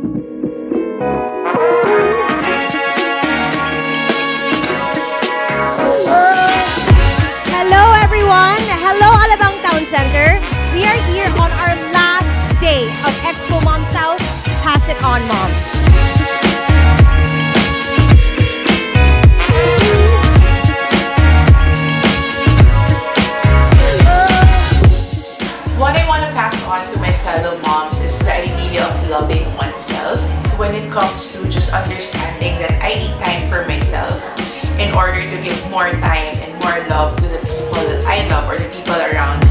Hello everyone! Hello Alabang Town Center! We are here on our last day of Expo Mom South. Pass it on, Mom. What I want to pass on to my fellow moms is the idea of loving oneself when it comes to just understanding that I need time for myself in order to give more time and more love to the people that I love or the people around